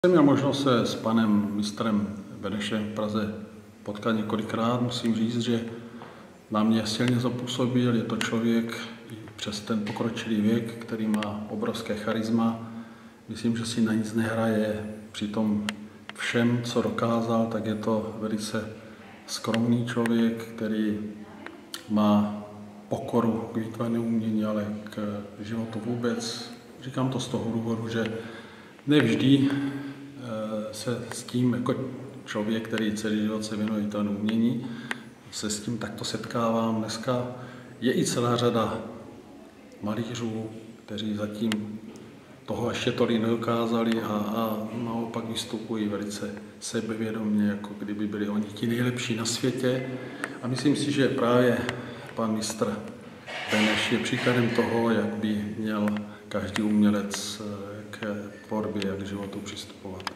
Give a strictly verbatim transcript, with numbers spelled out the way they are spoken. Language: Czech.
Jsem měl možnost se s panem mistrem Benešem v Praze potkat několikrát. Musím říct, že na mě silně zapůsobil. Je to člověk i přes ten pokročilý věk, který má obrovské charisma. Myslím, že si na nic nehraje. Přitom všem, co dokázal, tak je to velice skromný člověk, který má pokoru k výtvarnému umění, ale k životu vůbec. Říkám to z toho důvodu, že nevždy se s tím jako člověk, který celý život se věnuje výtvarnému umění, se s tím takto setkávám. Dneska je i celá řada malířů, kteří zatím toho ještě tolik nedokázali a, a naopak vystupují velice sebevědomě, jako kdyby byli oni ti nejlepší na světě. A myslím si, že právě pan mistr Beneš je příkladem toho, jak by měl každý umělec k tvorbě a k životu přistupovat.